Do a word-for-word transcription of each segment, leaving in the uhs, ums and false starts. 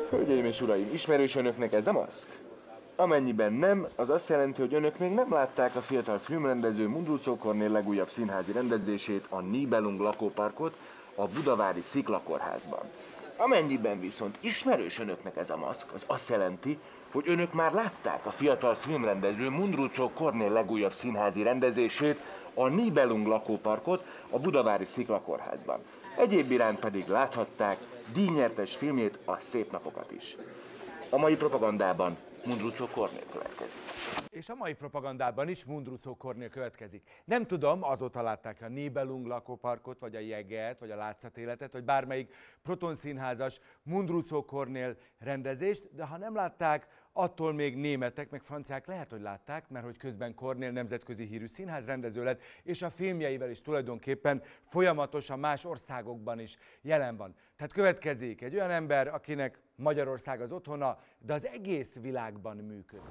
Hölgyeim és uraim, ismerős önöknek ez a maszk? Amennyiben nem, az azt jelenti, hogy önök még nem látták a fiatal filmrendező Mundruczó Kornél legújabb színházi rendezését, a Nibelung lakóparkot a budavári Sziklakórházban. Amennyiben viszont ismerős önöknek ez a maszk, az azt jelenti, hogy önök már látták a fiatal filmrendező Mundruczó Kornél legújabb színházi rendezését, a Nibelung lakóparkot a budavári Sziklakórházban. Egyéb iránt pedig láthatták díjnyertes filmjét, a Szép napokat is. A mai propagandában Mundruczó Kornél következik. És a mai propagandában is Mundruczó Kornél következik. Nem tudom, azóta látták a Nibelung lakóparkot, vagy a Jeget, vagy a Látszatéletet, vagy bármelyik protonszínházas Mundruczó Kornél rendezést, de ha nem látták, attól még németek, meg franciák lehet, hogy látták, mert hogy közben Kornél nemzetközi hírű színházrendező lett, és a filmjeivel is tulajdonképpen folyamatosan más országokban is jelen van. Tehát következik egy olyan ember, akinek Magyarország az otthona, de az egész világban működik.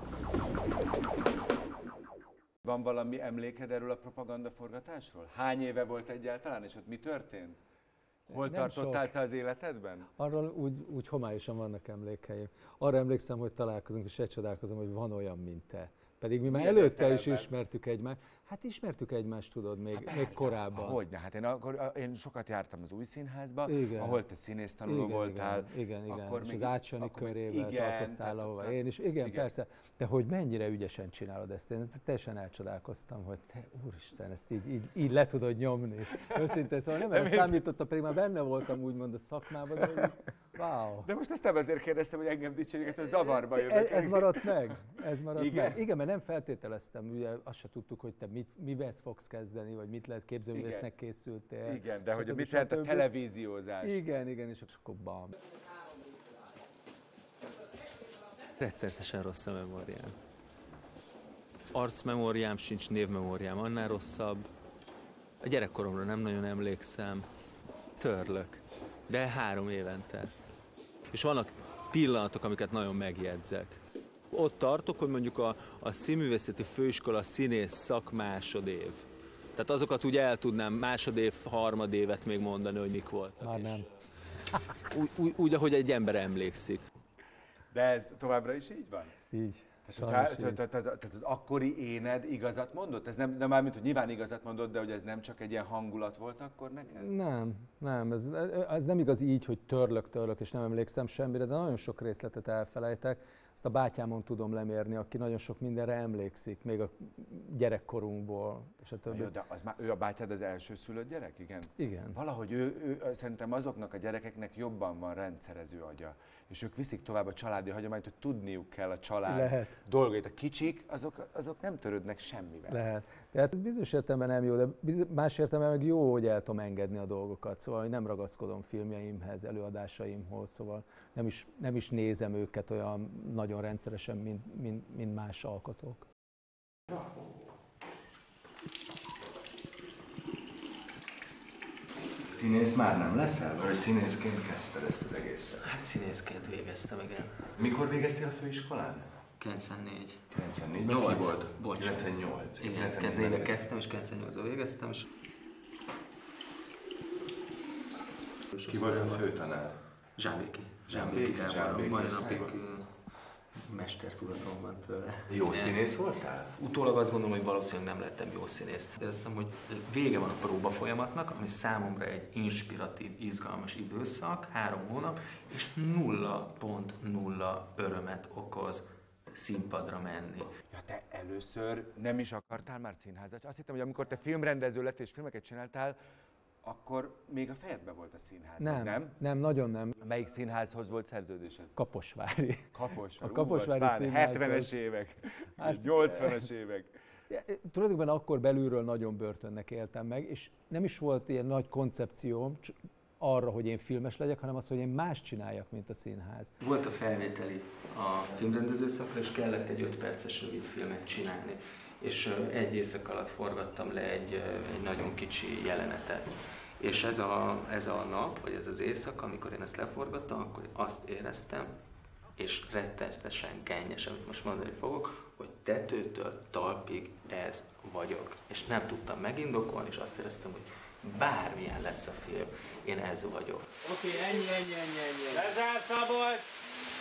Van valami emléked erről a propagandaforgatásról? Hány éve volt egyáltalán, és ott mi történt? Hol nem tartottál sok. Te az életedben? Arról úgy, úgy homályosan vannak emlékeim. Arra emlékszem, hogy találkozunk, és egy csodálkozom, hogy van olyan, mint te. Pedig mi már milyen előtte is ismertük egymást. Hát ismertük egymást, tudod, még, hát még korábban. Hogyne, hát én, akkor, én sokat jártam az Új Színházba, igen. ahol te színésztanuló igen, voltál. Igen, igen, akkor és még, az Ácsani körével igen, tartoztál, ahova tehát, én is. Igen, igen, persze. De hogy mennyire ügyesen csinálod ezt, én teljesen elcsodálkoztam, hogy te, úristen, ezt így, így, így le tudod nyomni. Őszintén, szóval nem erre számítottam, pedig már benne voltam úgymond a szakmában, de így, wow. De most ezt nem azért kérdeztem, hogy engem dicsérjük, hogy zavarba jövök. Ez, ez maradt meg, ez maradt igen? meg. Igen, mert nem feltételeztem, ugye azt se tudtuk, hogy te mit, mivel fogsz kezdeni, vagy mit lehet képzőművésznek készültél. Igen, de hogy mit lehet a televíziózás. Igen, igen, és akkor bam. Rettenetesen rossz a memóriám. Arcmemóriám sincs, névmemóriám annál rosszabb. A gyerekkoromra nem nagyon emlékszem. Törlök. De három évente. És vannak pillanatok, amiket nagyon megjegyzek. Ott tartok, hogy mondjuk a, a Színművészeti Főiskola színész szak másodév. Tehát azokat úgy el tudnám másodév, harmadévet még mondani, hogy mik voltak. Már nem. Úgy, úgy, úgy, ahogy egy ember emlékszik. De ez továbbra is így van? Így. Tehát az akkori éned igazat mondott? Ez nem, nem mármint, hogy nyilván igazat mondott, de hogy ez nem csak egy ilyen hangulat volt akkor neked? Nem, nem. Ez, ez nem igaz így, hogy törlök, törlök, és nem emlékszem semmire, de nagyon sok részletet elfelejtek. Ezt a bátyámon tudom lemérni, aki nagyon sok mindenre emlékszik, még a gyerekkorunkból, és a többi. Jó, de az már, ő a bátyád az elsőszülött gyerek, igen? Igen. Valahogy ő, ő, szerintem azoknak a gyerekeknek jobban van rendszerező agya, és ők viszik tovább a családi hagyományt, hogy tudniuk kell a család Lehet. dolgait. A kicsik, azok, azok nem törődnek semmivel. Lehet. Tehát bizonyos értelemben nem jó, de más értelemben meg jó, hogy el tudom engedni a dolgokat. Szóval hogy nem ragaszkodom filmjeimhez, előadásaimhoz, szóval nem is, nem is nézem őket olyan nagyon rendszeresen, mint, mint, mint más alkotók. Színész már nem leszel, vagy színészként kezdted ezt az egészet? Hát színészként végeztem, igen. Mikor végeztél a főiskolán? kilencvennégy. kilencvennégy. nyolc. Ki volt? Bocs. kilencvennyolc. Igen, kilencvennégyben kezdtem, és kilencvennyolcban végeztem. És... Ki volt a főtanár? Zsámbéki. Zsámbéki, Zsámbéki. Mai napig mestertudatom van tőle. Jó színész voltál? Utólag azt gondolom, hogy valószínűleg nem lettem jó színész. Éreztem, hogy vége van a próba folyamatnak, ami számomra egy inspiratív, izgalmas időszak, három hónap, és nulla pont nulla örömet okoz színpadra menni. Ja, te először nem is akartál már színházat? Azt hittem, hogy amikor te filmrendező lett és filmeket csináltál, akkor még a fejedben volt a színház, nem, nem? Nem, nagyon nem. Melyik színházhoz volt szerződésed? Kaposvári. Kaposvári. A Kaposvári Ú, színházhoz. hetvenes évek, hát, nyolcvanas évek. Tulajdonképpen akkor belülről nagyon börtönnek éltem meg, és nem is volt ilyen nagy koncepcióm arra, hogy én filmes legyek, hanem az, hogy én más csináljak, mint a színház. Volt a felvételi a filmrendező szakra, és kellett egy öt perces rövid filmet csinálni. És egy éjszak alatt forgattam le egy, egy nagyon kicsi jelenetet. És ez a, ez a nap, vagy ez az éjszaka, amikor én ezt leforgattam, akkor azt éreztem, és rettenetesen gennyes, amit most mondani fogok, hogy tetőtől talpig ez vagyok. És nem tudtam megindokolni, és azt éreztem, hogy bármilyen lesz a film, én ez vagyok. Oké, okay, ennyi, ennyi, ennyi, ennyi. Lezárt, Szabolcs!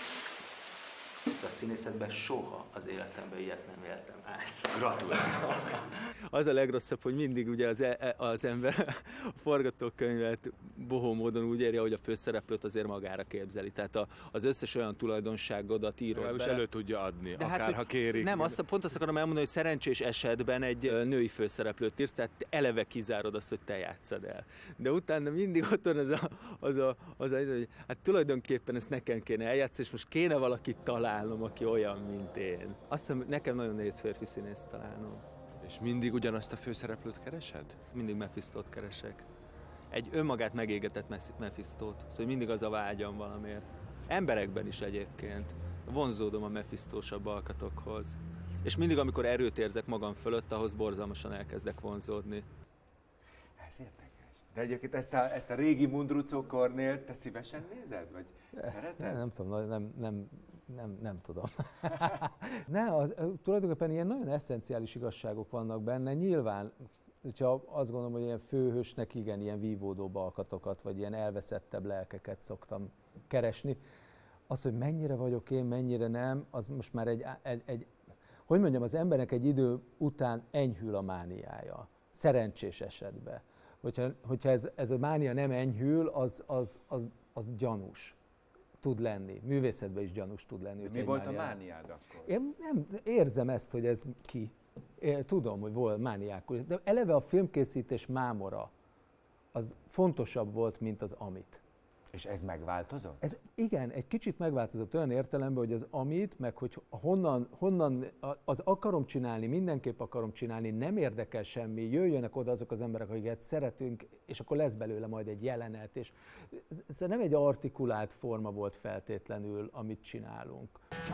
a színészetben soha az életemben ilyet nem éltem át. Gratulálok! Az a legrosszabb, hogy mindig ugye az, e, az ember a forgatókönyvet bohó módon úgy érje, hogy a főszereplőt azért magára képzeli. Tehát a, az összes olyan tulajdonságodat írod be. elő tudja adni, De akár hát, ha kérik. Nem, azt, pont azt akarom elmondani, hogy szerencsés esetben egy női főszereplőt írsz, tehát eleve kizárod azt, hogy te játsszad el. De utána mindig ott van az a, az a, az a hogy hát tulajdonképpen ezt nekem kéne eljátszani, és most kéne valakit találnom, aki olyan, mint én. Azt hiszem, nekem nagyon nehéz férfi színészt találnom. És mindig ugyanazt a főszereplőt keresed? Mindig Mephistót keresek. Egy önmagát megégetett Mephistót. Szóval mindig az a vágyam valamiért. Emberekben is egyébként. Vonzódom a Mephistósabb alkatokhoz. És mindig, amikor erőt érzek magam fölött, ahhoz borzalmasan elkezdek vonzódni. Ez érdekes. De egyébként ezt a, ezt a régi Mundruczó Kornélt te szívesen nézed? Vagy szereted? Nem, nem tudom, nem, nem, nem, nem tudom. ne, az, tulajdonképpen ilyen nagyon eszenciális igazságok vannak benne. Nyilván, hogyha azt gondolom, hogy ilyen főhősnek igen, ilyen vívódóbb alkatokat, vagy ilyen elveszettebb lelkeket szoktam keresni. Az, hogy mennyire vagyok én, mennyire nem, az most már egy, egy, egy hogy mondjam, az embernek egy idő után enyhül a mániája. Szerencsés esetben. Hogyha, hogyha ez, ez a mánia nem enyhül, az, az, az, az gyanús tud lenni. Művészetben is gyanús tud lenni. Mi volt mániád. a mániád akkor? Én nem érzem ezt, hogy ez ki. Én tudom, hogy volt mániákus. De eleve a filmkészítés mámora az fontosabb volt, mint az amit. És ez megváltozott? Ez igen, egy kicsit megváltozott olyan értelemben, hogy az amit, meg hogy honnan, honnan az akarom csinálni, mindenképp akarom csinálni, nem érdekel semmi, jöjjönek oda azok az emberek, akiket szeretünk, és akkor lesz belőle majd egy jelenet, és ez nem egy artikulált forma volt feltétlenül, amit csinálunk.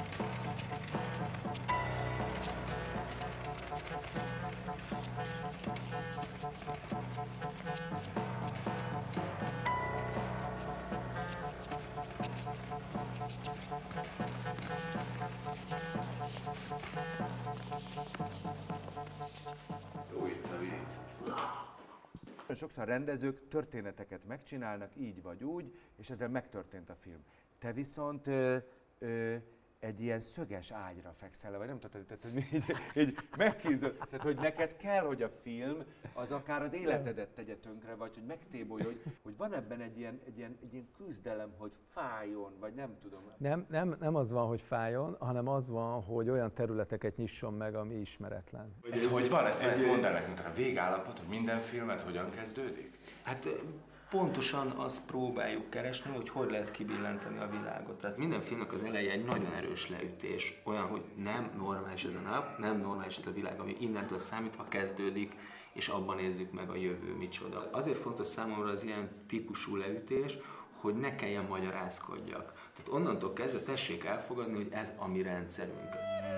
Jó itt a víz. Sokszor rendezők történeteket megcsinálnak, így vagy úgy, és ezzel megtörtént a film. Te viszont ö, ö, egy ilyen szöges ágyra fekszel, vagy nem tudod, tehát, hogy így, így megkízod, tehát hogy neked kell, hogy a film az akár az életedet tegye tönkre, vagy hogy megtébolja, hogy, hogy van ebben egy ilyen, egy, ilyen, egy ilyen küzdelem, hogy fájjon, vagy nem tudom. Nem, nem, nem az van, hogy fájjon, hanem az van, hogy olyan területeket nyisson meg, ami ismeretlen. Ez hogy van? Ezt, ezt mondd el nekünk, a végállapot, hogy minden filmet hogyan kezdődik? Hát pontosan azt próbáljuk keresni, hogy hogy lehet kibillenteni a világot. Tehát minden filmnek az eleje egy nagyon erős leütés, olyan, hogy nem normális ez a nap, nem normális ez a világ, ami innentől számítva kezdődik, és abban nézzük meg a jövő micsoda. Azért fontos számomra az ilyen típusú leütés, hogy ne kelljen magyarázkodjak. Tehát onnantól kezdve tessék elfogadni, hogy ez a mi rendszerünk.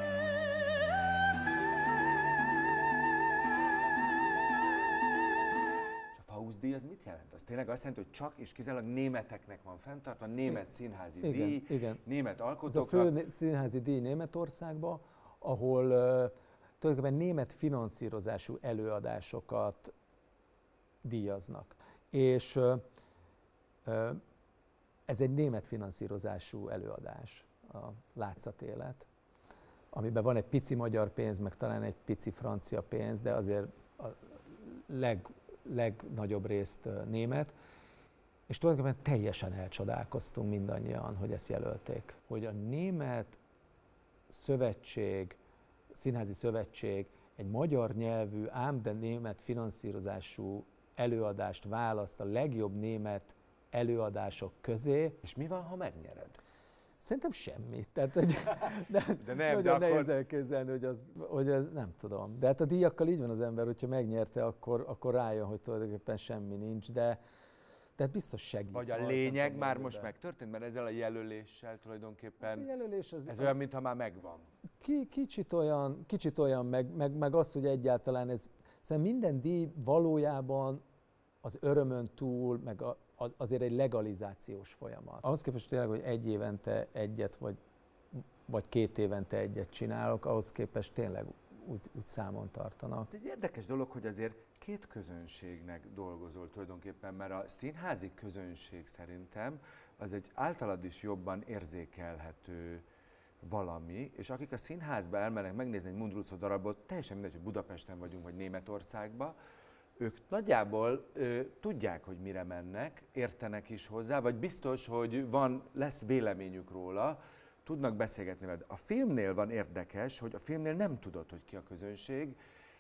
Faust-díj az mit jelent? Az tényleg azt jelenti, hogy csak és kizárólag németeknek van fenntartva, német színházi igen, díj, igen. német Ez a alkotóknak. fő színházi díj Németországban, ahol uh, tulajdonképpen német finanszírozású előadásokat díjaznak. És uh, uh, ez egy német finanszírozású előadás, a Látszatélet, amiben van egy pici magyar pénz, meg talán egy pici francia pénz, de azért a leg legnagyobb részt német, és tulajdonképpen teljesen elcsodálkoztunk mindannyian, hogy ezt jelölték. Hogy a német szövetség, színházi szövetség egy magyar nyelvű, ám de német finanszírozású előadást választ a legjobb német előadások közé. És mi van, ha megnyered? Szerintem semmi. Tehát, hogy, de, de nem, nagyon de nehéz akkor... elképzelni, hogy az, hogy ez nem tudom. De hát a díjakkal így van az ember, hogyha megnyerte, akkor, akkor rájön, hogy tulajdonképpen semmi nincs, de tehát biztos segít. Vagy a majd, lényeg tudom, már de... most megtörtént, mert ezzel a jelöléssel tulajdonképpen a jelölés az, ez olyan, mintha már megvan. Ki, kicsit olyan, kicsit olyan meg, meg, meg az, hogy egyáltalán ez, szerintem minden díj valójában az örömön túl, meg a, azért egy legalizációs folyamat. Ahhoz képest tényleg, hogy egy évente egyet, vagy, vagy két évente egyet csinálok, ahhoz képest tényleg úgy, úgy számon tartanak. Egy érdekes dolog, hogy azért két közönségnek dolgozol tulajdonképpen, mert a színházi közönség szerintem az egy általad is jobban érzékelhető valami, és akik a színházba elmennek megnézni egy Mundruczó darabot, teljesen mindegy, hogy Budapesten vagyunk, vagy Németországban, ők nagyjából ö, tudják, hogy mire mennek, értenek is hozzá, vagy biztos, hogy van, lesz véleményük róla, tudnak beszélgetni veled. A filmnél van érdekes, hogy a filmnél nem tudod, hogy ki a közönség,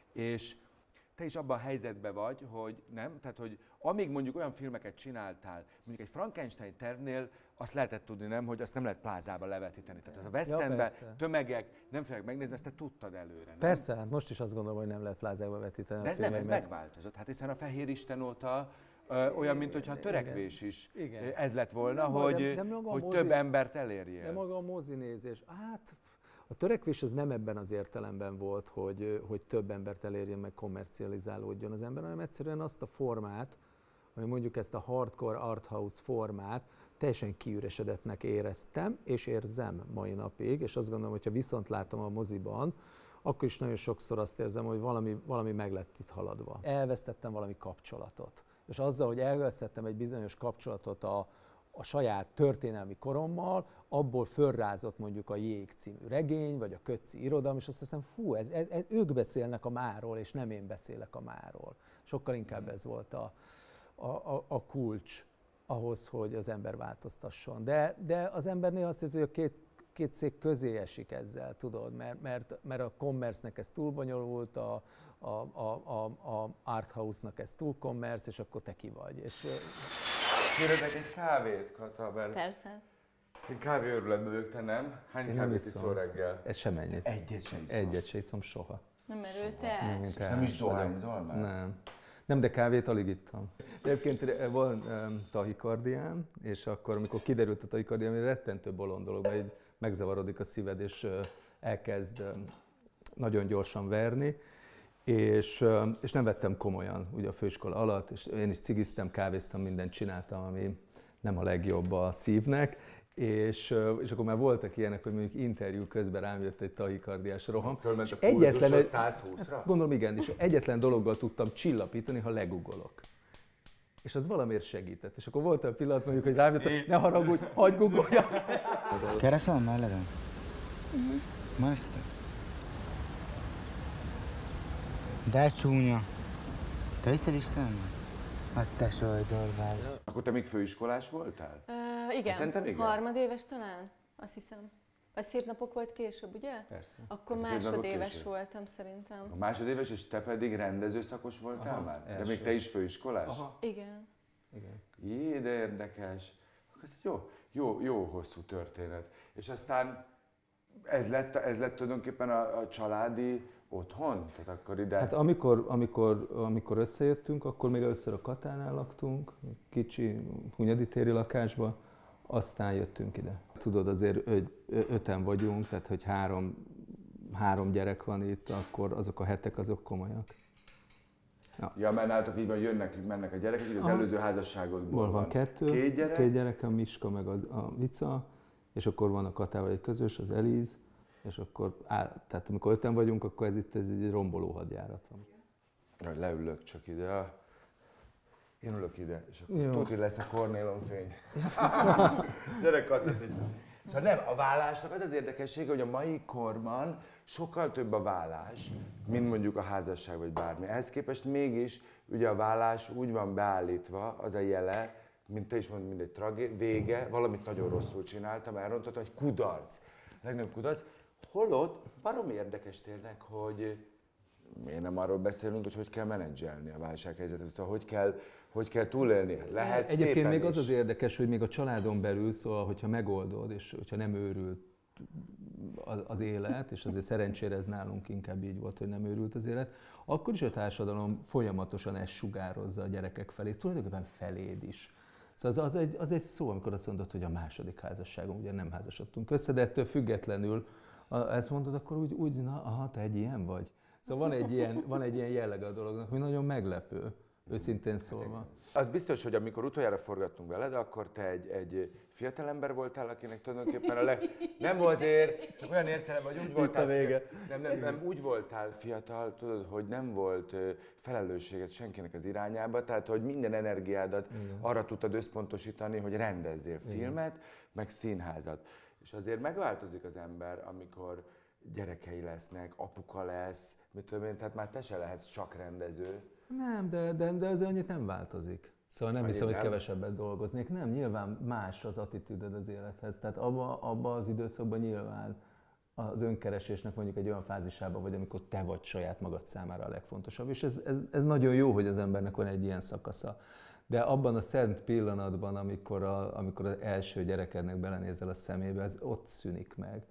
és te is abban a helyzetben vagy, hogy nem, tehát hogy amíg mondjuk olyan filmeket csináltál, mondjuk egy Frankenstein tervnél azt lehetett tudni, nem, hogy azt nem lehet plázába levetíteni. Tehát az a West Endben Ja, tömegek nem fogják megnézni, ezt te tudtad előre. Nem? Persze, hát most is azt gondolom, hogy nem lehet plázába vetíteni. De ez a nem, ez filmeket. megváltozott. Hát hiszen a Fehér Isten óta ö, olyan, mint hogyha a törekvés is Igen. ez lett volna, Nem, hogy, de- de maga a hogy mozi- több embert elérjél. De maga a mozinézés, hát a törekvés az nem ebben az értelemben volt, hogy, hogy több embert elérjen, meg kommercializálódjon az ember, hanem egyszerűen azt a formát, vagy mondjuk ezt a hardcore arthouse formát teljesen kiüresedettnek éreztem, és érzem mai napig, és azt gondolom, hogyha viszont látom a moziban, akkor is nagyon sokszor azt érzem, hogy valami, valami meg lett itt haladva. Elvesztettem valami kapcsolatot. És azzal, hogy elvesztettem egy bizonyos kapcsolatot a, a saját történelmi korommal, abból fölrázott mondjuk a Jég című regény, vagy a Kötzi irodalom, és azt hiszem, fú, ez, ez, ez, ők beszélnek a máról, és nem én beszélek a máról. Sokkal inkább ez volt a, a, a, a kulcs ahhoz, hogy az ember változtasson. De, de az ember néha azt érzi, hogy a két, két szék közé esik ezzel, tudod, mert, mert, mert a commerce-nek ez túl bonyolult, a, a, a, a, a arthouse-nak ez túl commerce, és akkor te ki vagy. És, Kérhetek egy kávét, Kata, mert Persze. én kávéőrületben vagyok, te nem? Hány Én nem kávét iszom. iszol reggel? ez sem ennyit. Egyet se iszol. Egyet se iszom soha. Nem erőteljes. Igen, És nem teás is vagyok. dohányzol már? Nem. Nem, de kávét alig ittam. Egyébként van um, tahikardiám, és akkor, amikor kiderült a tahikardiám, egy rettentő bolond dolog, mert így megzavarodik a szíved, és uh, elkezd um, nagyon gyorsan verni, és, um, és nem vettem komolyan ugye a főiskola alatt, és én is cigiztem, kávéztam, mindent csináltam, ami nem a legjobb a szívnek, és, uh, és akkor már voltak ilyenek, hogy mondjuk interjú közben rám jött egy tahikardiás roham. Fölment a és egyetlen pulzusod egy- száz húszra? Gondolom igen, és egyetlen dologgal tudtam csillapítani, ha legugolok. És az valamiért segített. És akkor volt olyan pillanat, mondjuk, hogy rám jött, hogy ne haragudj, hagyd gugoljak. Keresel melledem? Ma este. De csúnya. Te hiszed Istenben? Hát te sajdorvál. Akkor te még főiskolás voltál? Uh, igen, Szerintem igen. harmadéves talán, azt hiszem. A szép napok volt később, ugye? Persze. Akkor A szép napok másodéves később. voltam szerintem. A másodéves, és te pedig rendezőszakos voltál Aha, már? De első. még te is főiskolás? Aha. Igen. Igen. Jé, de érdekes. Akkor ez egy jó, jó, jó hosszú történet. És aztán ez lett, ez lett tulajdonképpen a, a családi otthon? Tehát akkor ide... Hát amikor, amikor, amikor összejöttünk, akkor még először a Katánál laktunk, egy kicsi Hunyadi téri lakásba, aztán jöttünk ide. Tudod, azért ö- ö- öten vagyunk, tehát hogy három, három gyerek van itt, akkor azok a hetek azok komolyak. Ja, mert nálatok így van, jönnek, mennek a gyerekek, így az Aha. előző házasságodból Hol van kettő, Két gyerek? két gyerek, a Miska meg a, a Vica, és akkor van a Katával egy közös, az Eliz, és akkor, á, tehát amikor öten vagyunk, akkor ez itt ez egy romboló hadjárat van. Jaj, leülök csak ide. Én ülök ide, és akkor Jó. tudod, hogy lesz a kornélomfény. Gyere, Kata, így. Szóval nem, a vállásnak az az érdekessége, hogy a mai korban sokkal több a vállás, mint mondjuk a házasság vagy bármi. Ehhez képest mégis ugye a vállás úgy van beállítva, az a jele, mint te is mondod, mint egy tragé- vége, valamit nagyon rosszul csináltam, elrontottam, egy kudarc. A legnagyobb kudarc. Holott baromi érdekes tényleg, hogy miért nem arról beszélünk, hogy hogy kell menedzselni a válsághelyzetet, szóval hogy kell, hogy kell túlélni. Lehet Egyébként szépen még is. az az érdekes, hogy még a családon belül, szóval, hogyha megoldod, és hogyha nem őrült az, az élet, és azért szerencsére ez nálunk inkább így volt, hogy nem őrült az élet, akkor is a társadalom folyamatosan ezt sugározza a gyerekek felé, tulajdonképpen feléd is. Szóval az, az, egy, az egy szó, amikor azt mondod, hogy a második házasságunk, ugye nem házasodtunk össze, de ettől függetlenül a, ezt mondod, akkor úgy, úgy, na, aha, te egy ilyen vagy. Szóval van egy ilyen, van egy ilyen jellege a dolognak, hogy nagyon meglepő, őszintén szólva. Az biztos, hogy amikor utoljára forgattunk veled, akkor te egy, egy fiatalember voltál, akinek tulajdonképpen a leg... Nem azért, csak olyan értelemben, hogy úgy voltál... a vége. Nem, nem, nem, úgy voltál fiatal, tudod, hogy nem volt ö, felelősséget senkinek az irányába, tehát hogy minden energiádat Igen. arra tudtad összpontosítani, hogy rendezzél filmet, meg színházat. És azért megváltozik az ember, amikor gyerekei lesznek, apuka lesz, mit tudom én, tehát már te se lehetsz csak rendező. Nem, de, de, de azért annyit nem változik. Szóval nem Vagy hiszem, hogy nem? kevesebbet dolgoznék. Nem, nyilván más az attitűdöd az élethez. Tehát abban abba az időszakban nyilván az önkeresésnek mondjuk egy olyan fázisában vagy, amikor te vagy saját magad számára a legfontosabb. És ez, ez, ez nagyon jó, hogy az embernek van egy ilyen szakasza. De abban a szent pillanatban, amikor, a, amikor az első gyerekednek belenézel a szemébe, ez ott szűnik meg.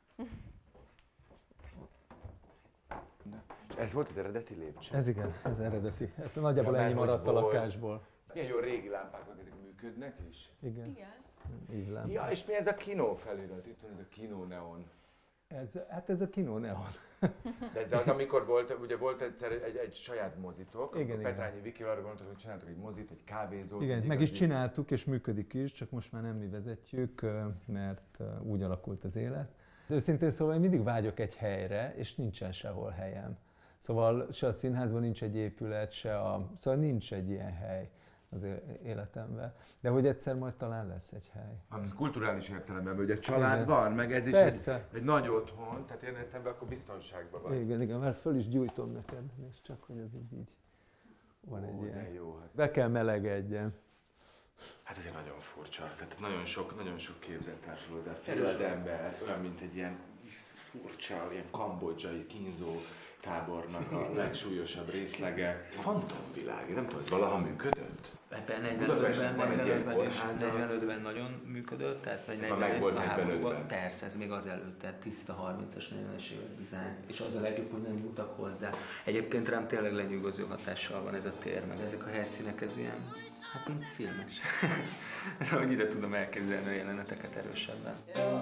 És ez volt az eredeti lépcső? Ez igen, ez eredeti. Ez nagyjából Ja, ennyi mert maradt a hogy volt. lakásból. Milyen jó régi lámpáknak ezek működnek is? Igen. Igen. Ívlámpa. Ja, és mi ez a Kino felirat? Itt van ez a Kino Neon. Ez, hát ez a Kino Neon. De ez az, amikor volt, ugye volt egyszer egy, egy, egy saját mozitok, Igen, amikor igen. Petrányi Viki arra gondoltak, hogy csináltak egy mozit, egy kávézót. Igen, egy meg is igazi- csináltuk, és működik is, csak most már nem mi vezetjük, mert úgy alakult az élet. Őszintén szóval én mindig vágyok egy helyre, és nincsen sehol helyem. Szóval se a színházban nincs egy épület, se a... Szóval nincs egy ilyen hely az életemben. De hogy egyszer majd talán lesz egy hely. Ami kulturális értelemben, hogy a család Igen. van, meg ez is Persze. egy, egy nagy otthon, tehát én értelemben akkor biztonságban van. Igen, igen, mert föl is gyújtom neked, és csak hogy ez így, így van egy Ó, ilyen. de jó, hát. Be kell melegedjen. Hát azért nagyon furcsa. Tehát nagyon sok, nagyon sok képzelt társul hozzá. Fél az ember, olyan, mint egy ilyen furcsa, ilyen kambodzsai kínzó tábornak a legsúlyosabb részlege. Fantomvilág, nem tudom, ez valaha működött? Ebben Budapestnek van egy ilyen negyvenötben és kórháza. negyvenötben nagyon működött, tehát meg negyvenötben volt a negyvenötben. háborúban, persze, ez még azelőtt, tehát tiszta harmincas, negyvenes évek dizájn, és az a legjobb, hogy nem nyúltak hozzá. Egyébként rám tényleg lenyűgöző hatással van ez a tér, meg ezek a helyszínek, ez ilyen, hát mint filmes. Hogy ide tudom elképzelni a jeleneteket erősebben.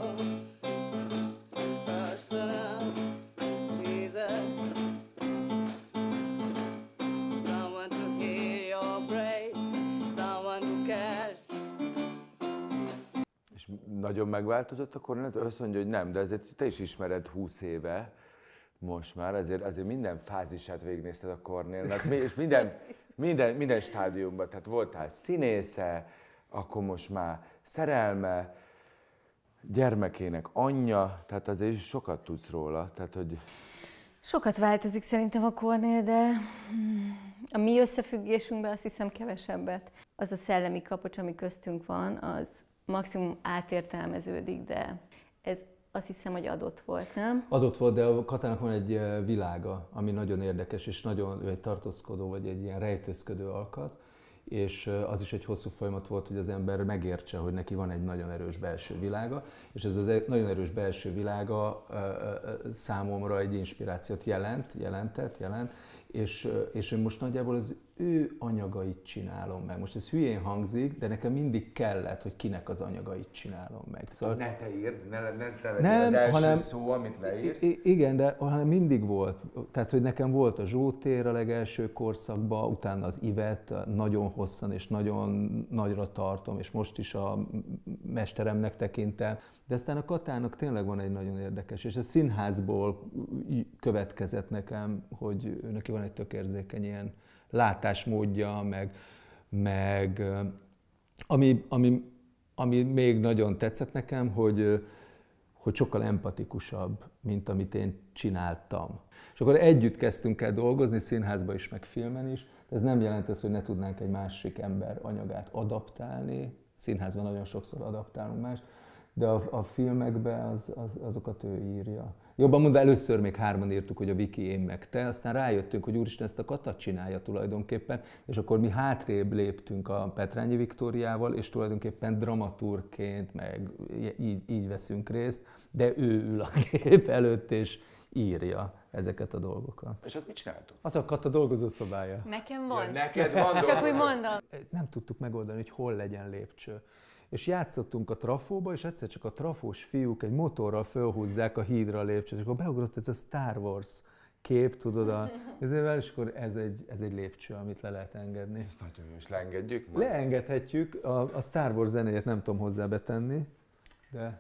És nagyon megváltozott a kornet? Azt mondja, hogy nem, de ezért te is ismered húsz éve, most már, azért, azért minden fázisát végignézted a Kornélnak, és minden, minden, minden stádiumban, tehát voltál színésze, akkor most már szerelme, gyermekének anyja, tehát azért sokat tudsz róla, tehát hogy... Sokat változik szerintem a Kornél, de a mi összefüggésünkben azt hiszem kevesebbet. Az a szellemi kapocs, ami köztünk van, az maximum átértelmeződik, de ez azt hiszem, hogy adott volt, nem? Adott volt, de a Katának van egy világa, ami nagyon érdekes, és nagyon, ő egy tartózkodó, vagy egy ilyen rejtőzködő alkat, és az is egy hosszú folyamat volt, hogy az ember megértse, hogy neki van egy nagyon erős belső világa, és ez az nagyon erős belső világa számomra egy inspirációt jelent, jelentett, jelent, és, és én most nagyjából az ő anyagait csinálom meg. Most ez hülyén hangzik, de nekem mindig kellett, hogy kinek az anyagait csinálom meg. Szóval Ne te írd, ne, ne te legyél nem, az első hanem, szó, amit leírsz. I- igen, de hanem mindig volt. Tehát, hogy nekem volt a Zsótér a legelső korszakban, utána az Ivet, nagyon hosszan és nagyon nagyra tartom, és most is a mesteremnek tekintem. De aztán a Katának tényleg van egy nagyon érdekes, és a színházból következett nekem, hogy ő neki van egy tök érzékeny ilyen látásmódja, meg, meg ami, ami, ami még nagyon tetszett nekem, hogy, hogy sokkal empatikusabb, mint amit én csináltam. És akkor együtt kezdtünk el dolgozni, színházban is, meg filmen is, de ez nem jelent ezt, hogy ne tudnánk egy másik ember anyagát adaptálni. Színházban nagyon sokszor adaptálunk mást, de a, a filmekben az, az, azokat ő írja. Jobban mondva, először még hárman írtuk, hogy a Viki, én meg te, aztán rájöttünk, hogy úristen, ezt a Kata csinálja tulajdonképpen, és akkor mi hátrébb léptünk a Petrányi Viktóriával, és tulajdonképpen dramaturgként, meg így, így veszünk részt, de ő ül a kép előtt, és írja ezeket a dolgokat. És ott mit csináltuk? Az a Kata dolgozószobája. Nekem van. Ja, neked van Csak úgy dolgozó. mondom. Nem tudtuk megoldani, hogy hol legyen lépcső. És játszottunk a trafóba, és egyszer csak a trafós fiúk egy motorral fölhúzzák a hídra a lépcsőt, és akkor beugrott ez a Star Wars kép, tudod, a, ezzel, és akkor ez egy, ez egy lépcső, amit le lehet engedni. Ez nagyon jó, és leengedjük? Leengedhetjük, a, a Star Wars zenéjét nem tudom hozzá betenni, de...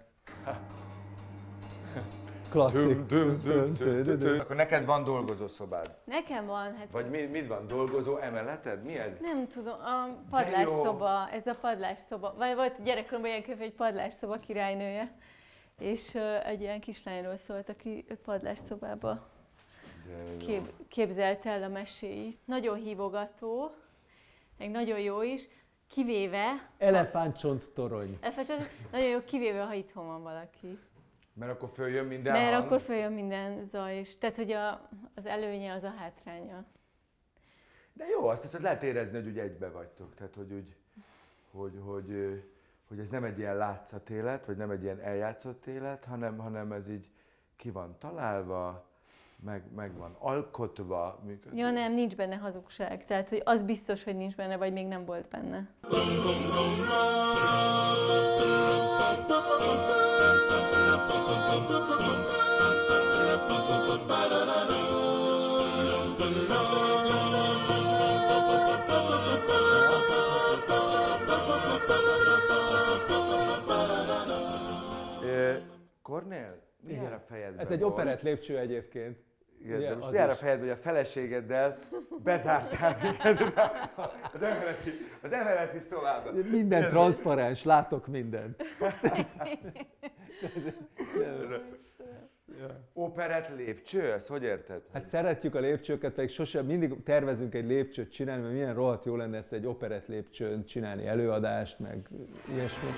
Klasszik. Akkor neked van dolgozószobád? Nekem van, hát Vagy mi, mit van? Dolgozó emeleted? Mi ez? nem tudom, a padlásszoba, ez a padlásszoba. Vagy volt gyerekkoromban ilyen könyv, egy padlásszoba királynője. És uh, egy ilyen kislányról szólt, aki padlásszobába kép, képzelte el a meséit. Nagyon hívogató, meg nagyon jó is, kivéve... Elefántcsont torony. Elefántcsont, nagyon jó, kivéve, ha itthon van valaki. Mert akkor följön minden Mert hang. akkor följön minden zaj is. Tehát, hogy a, az előnye az a hátránya. De jó, azt hiszem, lehet érezni, hogy úgy egybe vagytok. Tehát, hogy, úgy, hogy, hogy, hogy ez nem egy ilyen látszatélet, vagy nem egy ilyen eljátszott élet, hanem, hanem ez így ki van találva, meg, meg van alkotva. Működik. Ja nem, nincs benne hazugság. Tehát, hogy az biztos, hogy nincs benne, vagy még nem volt benne. Kornél, mi jár a fejedben? Ez egy operett lépcső egyébként. Igen, Ugye, de most az mi jár a is. fejedben, hogy a feleségeddel bezártál minket az emeleti, az emeleti szobában. Minden transzparens, látok mindent. Operett lépcső, ezt hogy érted? Hát szeretjük a lépcsőket, pedig sosem, mindig tervezünk egy lépcsőt csinálni, mert milyen rohadt jó lenne egyszer egy operett lépcsőn csinálni előadást, meg ilyesmi.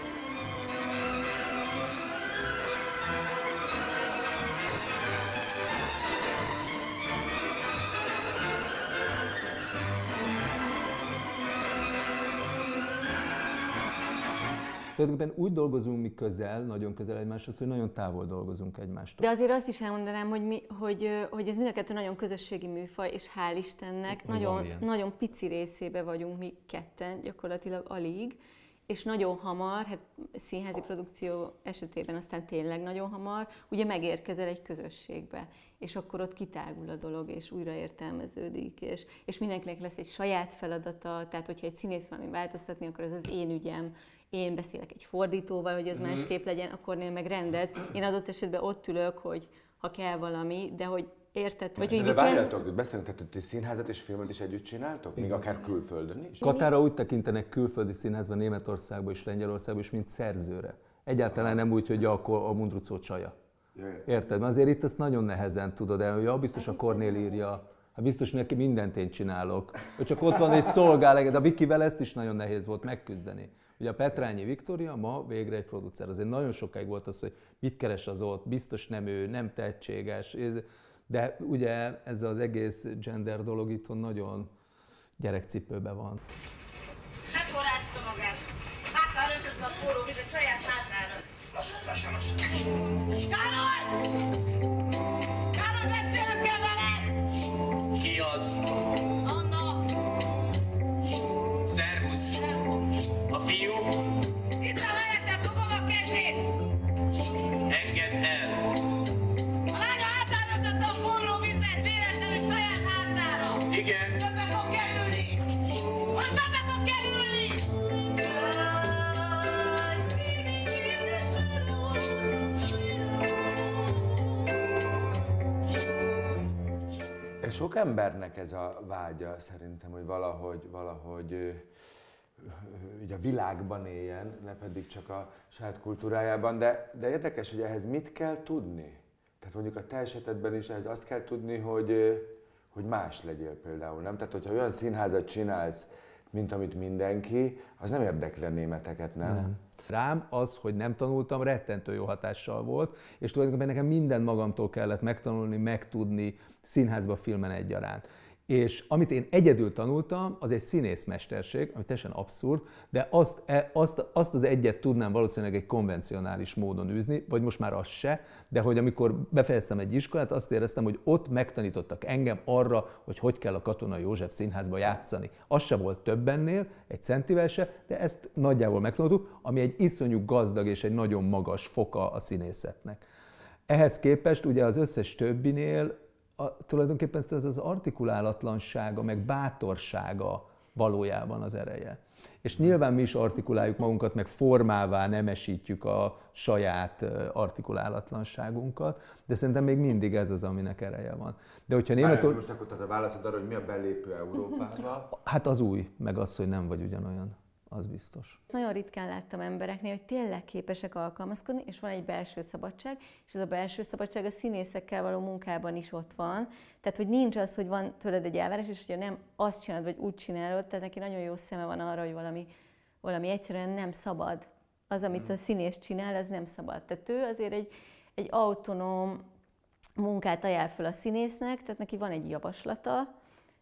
Tulajdonképpen úgy dolgozunk mi közel, nagyon közel egymáshoz, hogy nagyon távol dolgozunk egymástól. De azért azt is elmondanám, hogy, mi, hogy, hogy ez mind a kettő nagyon közösségi műfaj, és hál' Istennek nagyon, nagyon pici részébe vagyunk mi ketten, gyakorlatilag alig, és nagyon hamar, hát színházi produkció esetében aztán tényleg nagyon hamar, ugye megérkezel egy közösségbe, és akkor ott kitágul a dolog, és újra értelmeződik, és, és mindenkinek lesz egy saját feladata, tehát hogyha egy színész valami változtatni, akkor az az én ügyem, én beszélek egy fordítóval, hogy az mm-hmm. másképp legyen, akkor én meg rendez. Én adott esetben ott ülök, hogy ha kell valami, de hogy érted? Vagy, de, de várjátok, kell... beszélünk, tehát ti színházat és filmet is együtt csináltok? Még akár külföldön is? Katára úgy tekintenek külföldi színházban, Németországban és Lengyelországban is, mint szerzőre. Egyáltalán nem úgy, hogy akkor a Mundruczó csaja. Érted? Mert azért itt ezt nagyon nehezen tudod el, hogy ja, biztos a Kornél írja, hát biztos neki mindent én csinálok. Ő csak ott van és szolgál, de a Vikivel ezt is nagyon nehéz volt megküzdeni. Ugye a Petrányi Viktória ma végre egy producer. Azért nagyon sokáig volt az, hogy mit keres az ott, biztos nem ő, nem tehetséges. De ugye ez az egész gender dolog itthon nagyon gyerekcipőben van. Ne forrázza magát! Hátra öntöd a forró vizet saját hátrára! Lassan, lassan, lassan! Károly! Károly, beszélnem kell veled! Ki az? Anna! Szervusz! A fiú? Itt a mellettem, fogom a kezét! Engedd el! A lánya hátrára öntötte a forró vizet, véletlenül saját hátrára! Igen! Többe fog kerülni! Most többe fog kerülni! Sok embernek ez a vágya szerintem, hogy valahogy, valahogy így a világban éljen, ne pedig csak a saját kultúrájában, de, de érdekes, hogy ehhez mit kell tudni? Tehát mondjuk a te esetedben is ehhez azt kell tudni, hogy, hogy más legyél például, nem? Tehát, hogyha olyan színházat csinálsz, mint amit mindenki, az nem érdekli a németeket, nem? Nem. Rám az, hogy nem tanultam, rettentő jó hatással volt, és tulajdonképpen nekem mindent magamtól kellett megtanulni, megtudni, színházba, filmen egyaránt. És amit én egyedül tanultam, az egy színészmesterség, ami teljesen abszurd, de azt, azt, azt az egyet tudnám valószínűleg egy konvencionális módon űzni, vagy most már az se, de hogy amikor befejeztem egy iskolát, azt éreztem, hogy ott megtanítottak engem arra, hogy hogy kell a Katonai József Színházba játszani. Az se volt több ennél, egy centivel se, de ezt nagyjából megtanultuk, ami egy iszonyú gazdag és egy nagyon magas foka a színészetnek. Ehhez képest ugye az összes többinél A, tulajdonképpen ez az artikulálatlansága, meg bátorsága valójában az ereje. És nyilván mi is artikuláljuk magunkat, meg formává nemesítjük a saját artikulálatlanságunkat, de szerintem még mindig ez az, aminek ereje van. De hogyha Németország... Most akkor tehát a válaszod arra, hogy mi a belépő Európába? Hát az új, meg az, hogy nem vagy ugyanolyan. az biztos. Nagyon ritkán láttam embereknél, hogy tényleg képesek alkalmazkodni, és van egy belső szabadság, és ez a belső szabadság a színészekkel való munkában is ott van. Tehát, hogy nincs az, hogy van tőled egy elvárás, és hogyha nem azt csinálod, vagy úgy csinálod, tehát neki nagyon jó szeme van arra, hogy valami, valami egyszerűen nem szabad. Az, amit a színész csinál, az nem szabad. Tehát ő azért egy, egy autonóm munkát ajánl fel a színésznek, tehát neki van egy javaslata,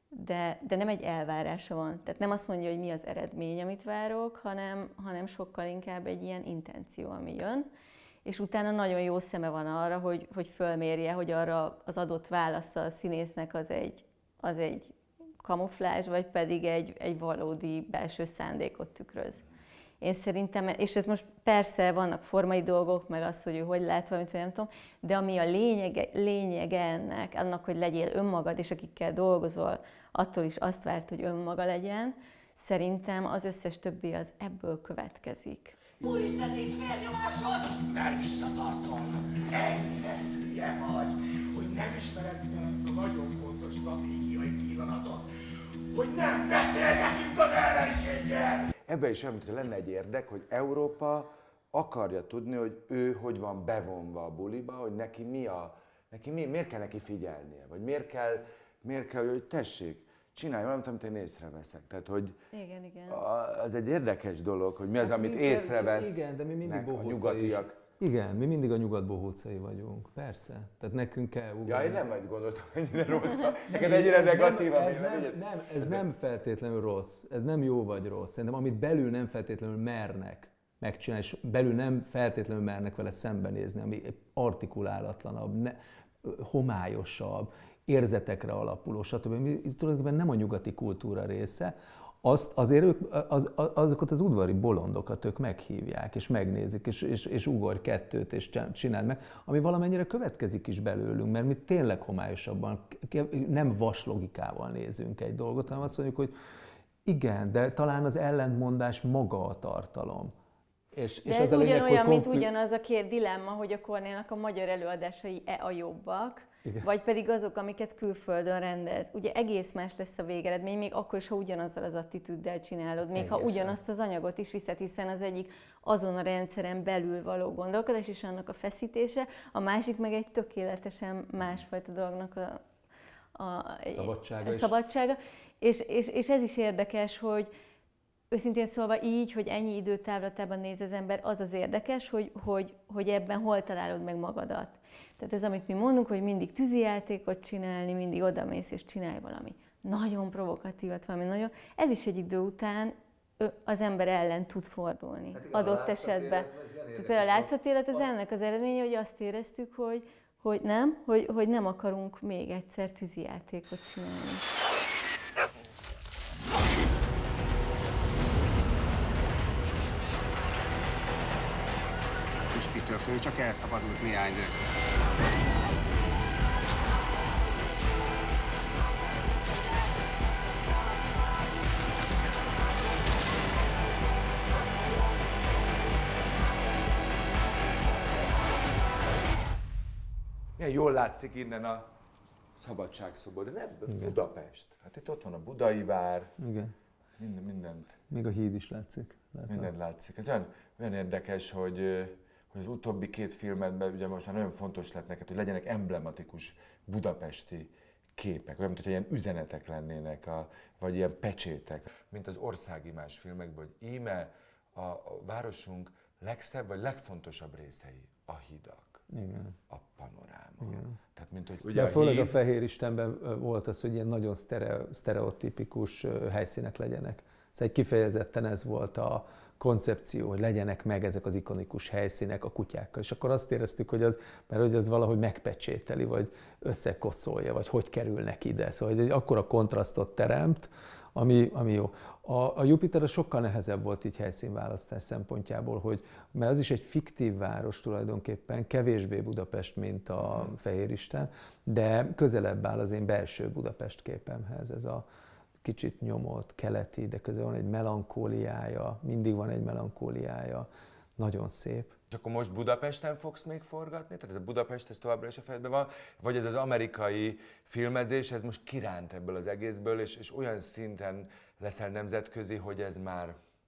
de, de nem egy elvárása van. Tehát nem azt mondja, hogy mi az eredmény, amit várok, hanem, hanem sokkal inkább egy ilyen intenció, ami jön. És utána nagyon jó szeme van arra, hogy, hogy fölmérje, hogy arra az adott válasza a színésznek az egy, az egy kamuflázs, vagy pedig egy, egy valódi belső szándékot tükröz. Én szerintem, és ez most persze vannak formai dolgok, meg az, hogy ő hogy lát valamit, vagy nem tudom, de ami a lényege, lényege ennek, annak, hogy legyél önmagad, és akikkel dolgozol, attól is azt várt, hogy önmaga legyen, szerintem az összes többi az ebből következik. Úristen, nincs vérnyomásod! Mert visszatartom! Ennyire hülye vagy, hogy nem ismered fel ezt a nagyon fontos stratégiai pillanatot, hogy nem beszélgetünk az ellenséggel! Ebben is olyan, mintha lenne egy érdek, hogy Európa akarja tudni, hogy ő hogy van bevonva a buliba, hogy neki mi a, neki mi, miért kell neki figyelnie, vagy miért kell, miért kell, hogy tessék, csinálj valamit, amit én észreveszek. Tehát, hogy igen, igen. az egy érdekes dolog, hogy mi az, amit észrevesz. Igen, de mi mindig a nyugatiak. Igen, mi mindig a nyugat bohócai vagyunk, persze. Tehát nekünk kell ugrani. Ja, én nem majd gondoltam, ennyire rossz. Neked ennyire negatív a ez nem, nem, ez nem feltétlenül rossz, ez nem jó vagy rossz. Szerintem amit belül nem feltétlenül mernek megcsinálni, és belül nem feltétlenül mernek vele szembenézni, ami artikulálatlanabb, ne, homályosabb, érzetekre alapuló, stb. Mi tulajdonképpen nem a nyugati kultúra része. Azt azért ők, az, azokat az udvari bolondokat ők meghívják, és megnézik, és, és, és ugorj kettőt, és csináld meg, ami valamennyire következik is belőlünk, mert mi tényleg homályosabban, nem vaslogikával nézünk egy dolgot, hanem azt mondjuk, hogy igen, de talán az ellentmondás maga a tartalom. És, de és ez az ugyanolyan, lényeg, mint konflik... ugyanaz a két dilemma, hogy a Kornélnak a magyar előadásai-e a jobbak, igen, vagy pedig azok, amiket külföldön rendez. Ugye egész más lesz a végeredmény, még akkor is, ha ugyanazzal az attitűddel csinálod, még egészen, ha ugyanazt az anyagot is viszed, hiszen az egyik azon a rendszeren belül való gondolkodás és annak a feszítése, a másik meg egy tökéletesen másfajta dolognak a, a, szabadsága. A szabadsága. És, és, és ez is érdekes, hogy őszintén szólva így, hogy ennyi időtávlatában néz az ember, az az érdekes, hogy, hogy, hogy ebben hol találod meg magadat. Tehát ez, amit mi mondunk, hogy mindig tűzijátékot csinálni, mindig odamész és csinálj valami nagyon provokatívat, valami nagyon... Ez is egy idő után az ember ellen tud fordulni, hát igen, adott esetben. Például a látszatélet az ennek az eredménye, hogy azt éreztük, hogy, hogy nem, hogy, hogy nem akarunk még egyszer tűzijátékot csinálni. Mitől fél, csak elszabadult néhány nő. Milyen jól látszik innen a szabadságszobor, de nem igen, Budapest. Hát itt ott van a Budai vár. Igen. Minden, mindent. Még a híd is látszik. Látom. Mindent látszik. Ez olyan, olyan érdekes, hogy hogy az utóbbi két filmedben ugye most már nagyon fontos lett neked, hogy legyenek emblematikus budapesti képek, olyan, mint hogy ilyen üzenetek lennének, a, vagy ilyen pecsétek, mint az országimás filmekben, hogy íme a, a városunk legszebb vagy legfontosabb részei, a hidak, igen, a panoráma. Igen. Tehát, mint, hogy ugye de főleg híd... a Fehér Istenben volt az, hogy ilyen nagyon sztere, sztereotipikus helyszínek legyenek. Szóval egy kifejezetten ez volt a koncepció, hogy legyenek meg ezek az ikonikus helyszínek a kutyákkal. És akkor azt éreztük, hogy az, mert hogy az valahogy megpecsételi, vagy összekoszolja, vagy hogy kerülnek ide. Szóval hogy egy akkora kontrasztot teremt, ami, ami jó. A, a Jupiter az sokkal nehezebb volt így helyszínválasztás szempontjából, hogy, mert az is egy fiktív város tulajdonképpen, kevésbé Budapest, mint a Fehéristen, de közelebb áll az én belső Budapest képemhez ez a kicsit nyomott, keleti, de közben van egy melankóliája, mindig van egy melankóliája, nagyon szép. És akkor most Budapesten fogsz még forgatni? Tehát ez a Budapest, ez továbbra is a fejedben van? Vagy ez az amerikai filmezés, ez most kiránt ebből az egészből, és, és olyan szinten leszel nemzetközi, hogy ez már,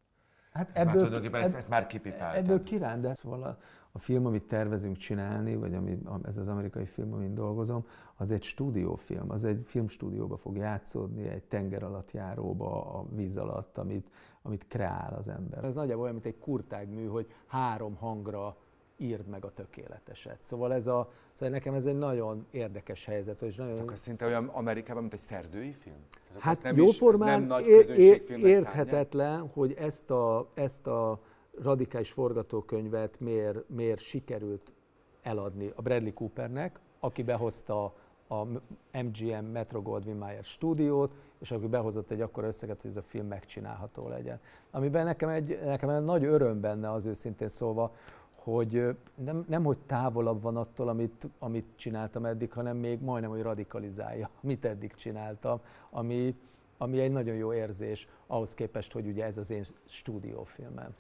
Hát Ez ebből, már tulajdonképpen ezt, ebb, ezt már kipipáltad. Ebből kiránt, de szóval a, a film, amit tervezünk csinálni, vagy ami, ez az amerikai film, amin dolgozom, az egy stúdiófilm, az egy filmstúdióba fog játszódni, egy tenger alatt járóba, a víz alatt, amit, amit kreál az ember. Ez nagyjából olyan, mint egy kurtágmű, hogy három hangra írd meg a tökéleteset. Szóval, ez a, szóval nekem ez egy nagyon érdekes helyzet. Hogy nagyon... Akkor szinte olyan Amerikában, mint egy szerzői film? Tehát Hát nem jóformán is, ér, érthetetlen, hogy ezt a, ezt a radikális forgatókönyvet miért, miért sikerült eladni a Bradley Coopernek, aki behozta a em gé em Metro-Goldwyn-Mayer stúdiót, és aki behozott egy akkora összeget, hogy ez a film megcsinálható legyen. Amiben nekem egy, nekem egy nagy öröm benne az őszintén szólva, hogy nem, nem hogy távolabb van attól, amit, amit csináltam eddig, hanem még majdnem, hogy radikalizálja, amit eddig csináltam, ami, ami egy nagyon jó érzés ahhoz képest, hogy ugye ez az én stúdiófilmem.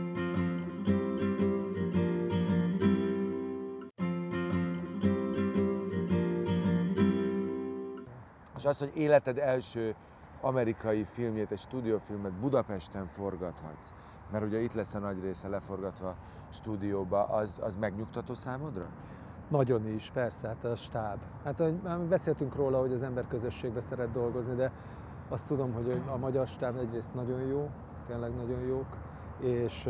És az, hogy életed első amerikai filmjét, egy stúdiófilmet Budapesten forgathatsz, mert ugye itt lesz a nagy része leforgatva stúdióba, az, az megnyugtató számodra? Nagyon is, persze, hát a stáb. Hát beszéltünk róla, hogy az ember közösségbe szeret dolgozni, de azt tudom, hogy a magyar stáb egyrészt nagyon jó, tényleg nagyon jók, és,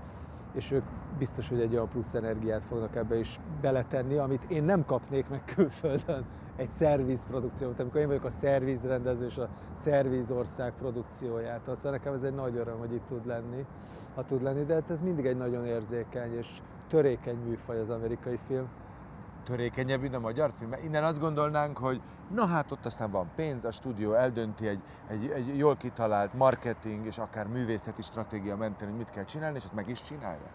és ők biztos, hogy egy olyan plusz energiát fognak ebbe is beletenni, amit én nem kapnék meg külföldön. Egy szervizprodukciót, amikor én vagyok a szervizrendező és a szervizország produkcióját. Szóval nekem ez egy nagy öröm, hogy itt tud lenni, ha tud lenni, de hát ez mindig egy nagyon érzékeny és törékeny műfaj az amerikai film. Törékenyebb, mint a magyar film? Innen azt gondolnánk, hogy na hát ott aztán van pénz, a stúdió eldönti egy, egy, egy jól kitalált marketing és akár művészeti stratégia mentén, hogy mit kell csinálni, és ezt meg is csinálja?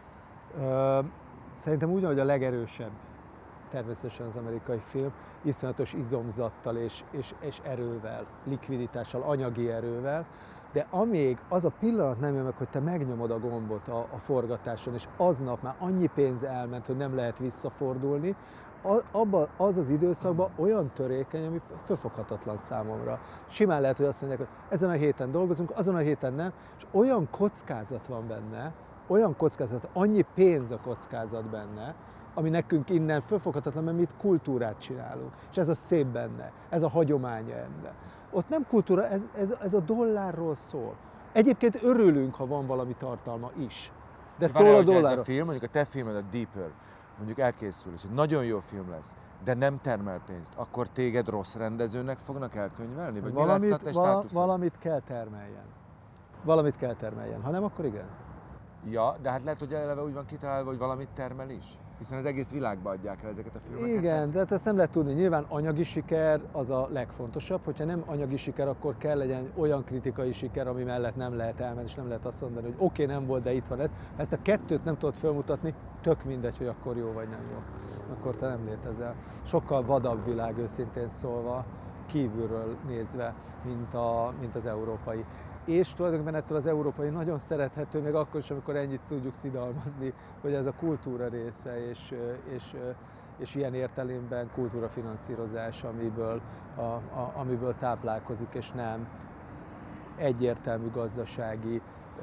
Ö, szerintem úgy, hogy a legerősebb természetesen az amerikai film, iszonyatos izomzattal és, és, és erővel, likviditással, anyagi erővel, de amíg az a pillanat nem jön meg, hogy te megnyomod a gombot a, a forgatáson, és aznap már annyi pénz elment, hogy nem lehet visszafordulni, abban az az időszakban olyan törékeny, ami fölfoghatatlan számomra. Simán lehet, hogy azt mondják, hogy ezen a héten dolgozunk, azon a héten nem, és olyan kockázat van benne, olyan kockázat, annyi pénz a kockázat benne, ami nekünk innen fölfoghatatlan, mert mi itt kultúrát csinálunk. És ez a szép benne, ez a hagyománya ebben. Ott nem kultúra, ez, ez, ez a dollárról szól. Egyébként örülünk, ha van valami tartalma is. De szól a dollárról. Ez a film, mondjuk a te filmed, a Deeper, mondjuk elkészül, és egy nagyon jó film lesz, de nem termel pénzt, akkor téged rossz rendezőnek fognak elkönyvelni? Vagy valamit, mi lesz a te státuszod? Valamit kell termeljen. Valamit kell termeljen. Ha nem, akkor igen. Ja, de hát lehet, hogy eleve úgy van kitalálva, hogy valamit termel is. Hiszen az egész világba adják el ezeket a filmeket. Igen, de hát ezt nem lehet tudni. Nyilván anyagi siker az a legfontosabb. Hogyha nem anyagi siker, akkor kell legyen olyan kritikai siker, ami mellett nem lehet elmenni, és nem lehet azt mondani, hogy oké, okay, nem volt, de itt van ez. Ha ezt a kettőt nem tudod felmutatni, tök mindegy, hogy akkor jó vagy nem jó. Akkor te nem létezel. Sokkal vadabb világ, őszintén szólva, kívülről nézve, mint, a, mint az európai. És tulajdonképpen ettől az európai nagyon szerethető, még akkor is, amikor ennyit tudjuk szidalmazni, hogy ez a kultúra része, és, és, és ilyen értelemben kultúrafinanszírozás, amiből, a, a, amiből táplálkozik, és nem egyértelmű gazdasági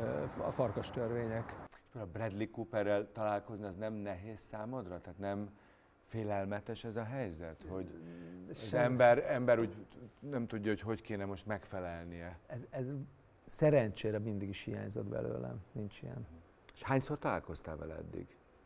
a farkastörvények. És a Bradley Cooperrel találkozni az nem nehéz számodra? Tehát nem félelmetes ez a helyzet, hogy az ember, ember úgy nem tudja, hogy hogy kéne most megfelelnie? Ez, ez szerencsére mindig is hiányzott belőlem, nincs ilyen. És hányszor találkoztál vele eddig?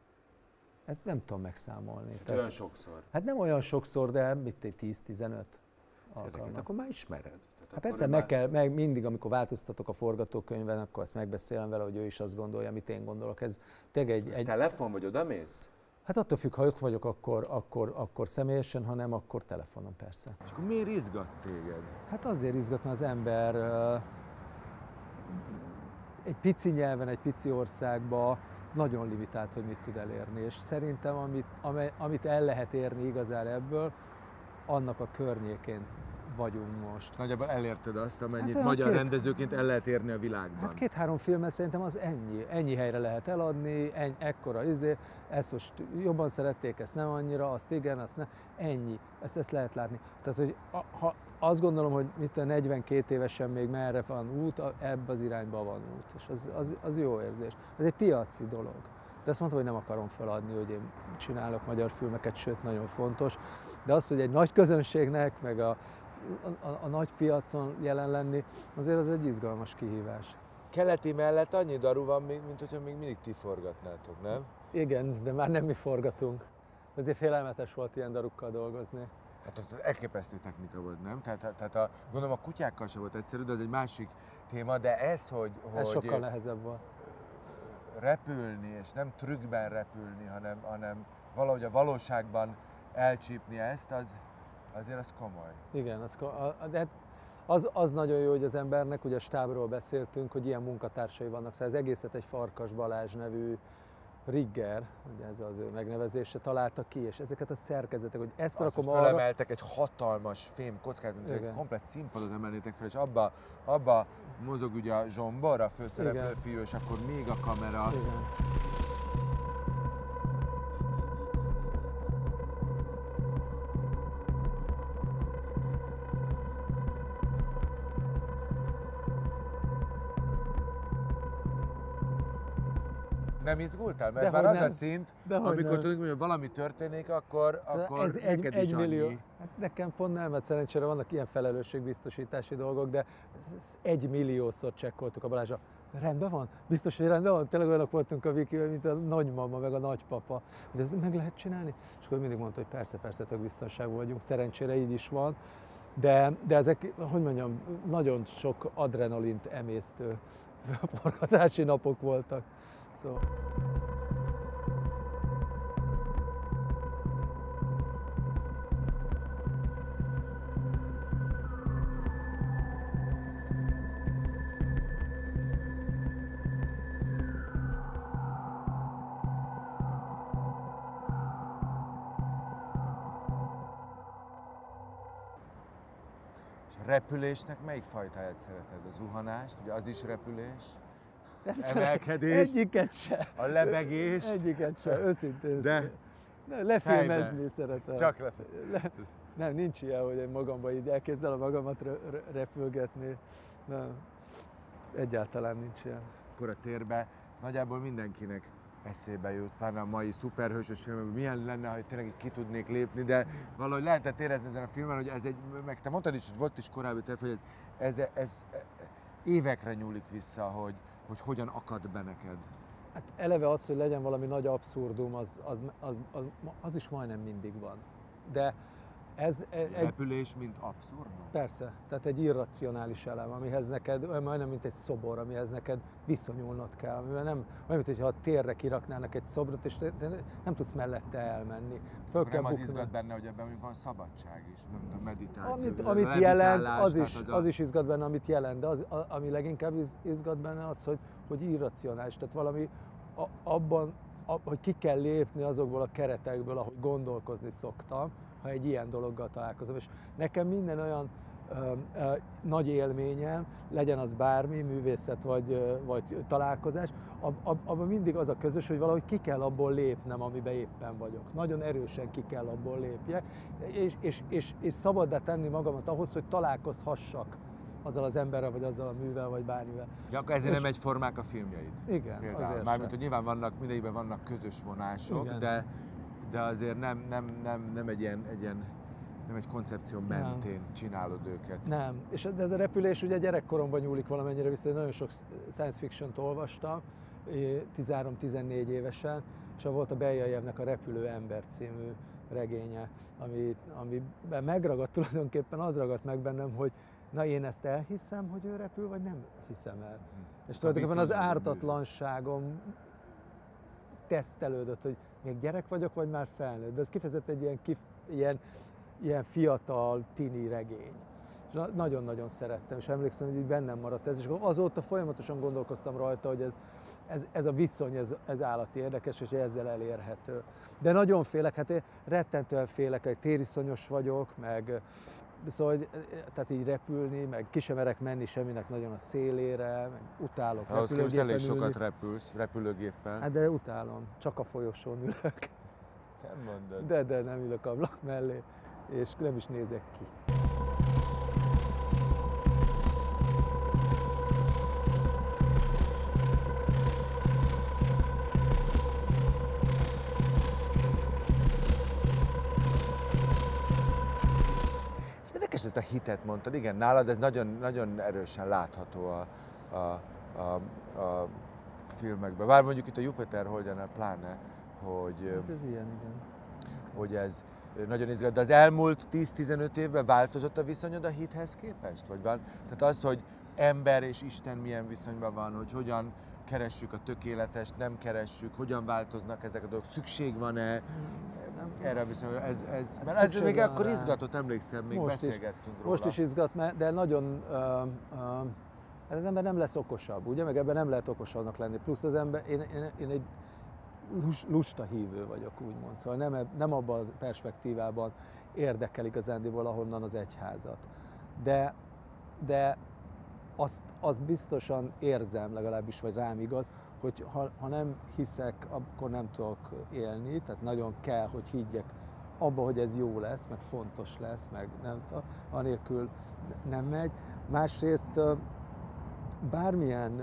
Hát nem tudom megszámolni. Hát Tehát, olyan sokszor? Hát nem olyan sokszor, de mit tíz-tizenöt alkalmat. Akkor már ismered. Hát persze, meg kell, meg mindig, amikor változtatok a forgatókönyvben, akkor azt megbeszélem vele, hogy ő is azt gondolja, amit én gondolok. Ez tényleg egy... Ez egy... telefon, vagy odamész? Hát attól függ, ha ott vagyok, akkor, akkor, akkor személyesen, ha nem, akkor telefonon persze. És akkor miért izgat téged? Hát azért izgat, mert az ember uh, egy pici nyelven, egy pici országban nagyon limitált, hogy mit tud elérni. És szerintem, amit, amit el lehet érni igazán ebből, annak a környékén vagyunk most. Nagyjából elérted azt, amennyit Ez magyar két- rendezőként el lehet érni a világban. Hát két-három filmet szerintem az ennyi. Ennyi helyre lehet eladni, ennyi, ekkora izé, ezt most jobban szerették, ezt nem annyira, azt igen, azt nem. Ennyi. Ezt, ezt lehet látni. Tehát, hogy a, ha azt gondolom, hogy mit a negyvenkét évesen még merre van út, ebbe az irányba van út. És az, az, az jó érzés. Ez egy piaci dolog. De azt mondtam, hogy nem akarom feladni, hogy én csinálok magyar filmeket, sőt, nagyon fontos. De az, hogy egy nagy közönségnek, meg a, a, a nagy piacon jelen lenni, azért az egy izgalmas kihívás. Keleti mellett annyi daru van, mint hogyha még mindig ti forgatnátok, nem? Igen, de már nem mi forgatunk. Azért félelmetes volt ilyen darukkal dolgozni. Hát ott elképesztő technika volt, nem? Tehát, tehát a, gondolom a kutyákkal sem volt egyszerű, de ez egy másik téma, de ez, hogy... Ez hogy sokkal nehezebb volt. Repülni, és nem trükkben repülni, hanem, hanem valahogy a valóságban elcsípni ezt, az, azért az komoly. Igen, az, de hát az, az nagyon jó, hogy az embernek, ugye a stábról beszéltünk, hogy ilyen munkatársai vannak, szóval az egészet egy Farkas Balázs nevű rigger, ugye ez az ő megnevezése, találta ki, és ezeket a szerkezetek, hogy ezt Azt, rakom hogy arra... fölemeltek egy hatalmas fém kockát, mint hogy Igen. egy komplett színpadot emelnétek fel, és abba, abba mozog ugye a Zsombor, a főszereplő Igen. fiú, és akkor még a kamera. Igen. Nem izgultál? Mert Dehogy már az nem. a szint, Dehogy amikor nem. tudjuk, hogy valami történik, akkor, akkor ez egy, neked egy is millió. annyi. Hát nekem pont nem, mert szerencsére vannak ilyen felelősségbiztosítási dolgok, de ez egy milliószor csekkoltuk a Balázsra. Rendben van? Biztos, hogy rendben van? Tényleg olyanok voltunk a Vikivel, mint a nagymama, meg a nagypapa, hogy ezt meg lehet csinálni? És akkor mindig mondta, hogy persze, persze, tök biztonságban vagyunk, szerencsére így is van. De, de ezek, hogy mondjam, nagyon sok adrenalint emésztő forgatási napok voltak. Szóval. Repülésnek melyik fajtáját szereted? A zuhanást, ugye az is repülés? Nem Emelkedést? Egyiket se. A lebegést? Egyiket se, őszintén. De? Ne, lefilmezni Fejben. szeretem. Csak lefilmezni. Le, nem, nincs ilyen, hogy én magamban így elképzelem magamat re, re, repülgetni. Nem, egyáltalán nincs ilyen. Akkor a térbe nagyjából mindenkinek eszébe jut, pláne a mai szuperhősös filmben, milyen lenne, ha tényleg ki tudnék lépni, de valahogy lehetett érezni ezen a filmen, hogy ez egy, meg te mondtad is, hogy volt is korábbi terv, hogy ez, ez, ez évekre nyúlik vissza, hogy, hogy hogyan akad be neked. Hát eleve az, hogy legyen valami nagy abszurdum, az, az, az, az, az is majdnem mindig van. De ez egy... Repülés, mint abszurdum? Persze, tehát egy irracionális elem, amihez neked, olyan majdnem mint egy szobor, amihez neked viszonyulnod kell. Amivel nem, olyan, mintha a térre kiraknának egy szobrot, és te, te nem tudsz mellette elmenni. Föl kell nem az buknod. izgat benne, hogy ebben van szabadság is, a meditáció. Amit, a amit jelent, az is, az, az is izgat benne, amit jelent, de az, a, ami leginkább izgat benne az, hogy, hogy irracionális, tehát valami a, abban, a, hogy ki kell lépni azokból a keretekből, ahogy gondolkozni szoktam, ha egy ilyen dologgal találkozom. És nekem minden olyan ö, ö, nagy élményem, legyen az bármi, művészet vagy, ö, vagy találkozás, ab, ab, abban mindig az a közös, hogy valahogy ki kell abból lépnem, amiben éppen vagyok. Nagyon erősen ki kell abból lépjek, és, és, és, és szabaddá tenni magamat ahhoz, hogy találkozhassak azzal az emberrel, vagy azzal a művel, vagy bármivel. Ja, akkor ezért és nem egyformák a filmjeid? Igen, például. azért Mármint, sem. hogy nyilván vannak, mindegyikben vannak közös vonások, Igen. de, de azért nem, nem, nem, nem egy ilyen, egy ilyen nem egy koncepció mentén nem. csinálod őket. Nem, és de ez a repülés ugye gyerekkoromban nyúlik valamennyire vissza, nagyon sok science fiction-t olvastam, tizenhárom-tizennégy évesen, és volt a Beljajevnek a Repülő ember című regénye, ami, amiben megragadt tulajdonképpen, az ragadt meg bennem, hogy na én ezt elhiszem, hogy ő repül, vagy nem hiszem el. Hm. És tulajdonképpen az ártatlanságom tesztelődött, hogy még gyerek vagyok, vagy már felnőtt. De ez kifejezetten egy ilyen, kif, ilyen, ilyen fiatal, tini regény. És nagyon-nagyon szerettem, és emlékszem, hogy így bennem maradt ez, és azóta folyamatosan gondolkoztam rajta, hogy ez, ez, ez a viszony, ez, ez állati érdekes, és ezzel elérhető. De nagyon félek, hát én rettentően félek, egy tériszonyos vagyok, meg, Szóval, hogy, tehát így repülni, meg ki sem merek menni semminek nagyon a szélére, meg utálok Ahhoz képest repülőgépen elég ülni. sokat repülsz, repülőgéppel. Hát de utálom, csak a folyosón ülök. Nem mondod. De, de nem ülök ablak mellé, és nem is nézek ki. Érdekes, ezt a hitet mondtad, igen, nálad ez nagyon, nagyon erősen látható a, a, a, a filmekben. Bár mondjuk itt a Jupiter Holdjánál pláne, hogy, Hát ez ilyen, igen. hogy ez nagyon izgat. De az elmúlt tíz-tizenöt évben változott a viszonyod a hithez képest? Vagy van? Tehát az, hogy ember és Isten milyen viszonyban van, hogy hogyan keressük a tökéletest, nem keressük, hogyan változnak ezek a dolgok, szükség van-e erre viszonyra, ez, ez, mert ez még akkor rá. Izgatott, emlékszem, még most beszélgettünk is, róla. Most is izgat, de nagyon, uh, uh, ez az ember nem lesz okosabb, ugye, meg ebben nem lehet okosabbnak lenni, plusz az ember, én, én, én egy lusta hívő vagyok, úgymond, szóval nem, nem abban a perspektívában érdekel igazándiból ahonnan az egyházat, de, de azt, azt biztosan érzem, legalábbis, vagy rám igaz, hogy ha, ha nem hiszek, akkor nem tudok élni, tehát nagyon kell, hogy higgyek abba, hogy ez jó lesz, meg fontos lesz, meg nem tudom, anélkül nem megy. Másrészt bármilyen,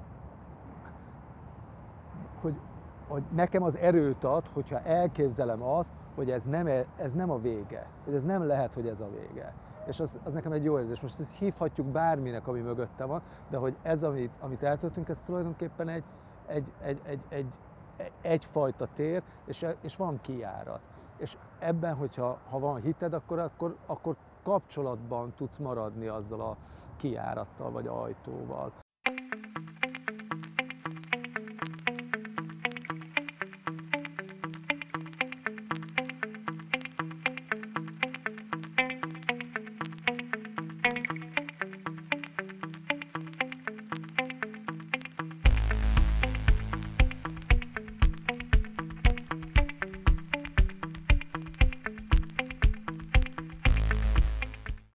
hogy, hogy nekem az erőt ad, hogyha elképzelem azt, hogy ez nem, ez nem a vége, hogy ez nem lehet, hogy ez a vége. És az, az nekem egy jó érzés. Most ezt hívhatjuk bárminek, ami mögötte van, de hogy ez, amit, amit eltöltünk, ez tulajdonképpen egy, egy, egy, egy, egy, egyfajta tér, és, és van kijárat. És ebben, hogyha ha van hited, akkor, akkor, akkor kapcsolatban tudsz maradni azzal a kijárattal vagy ajtóval.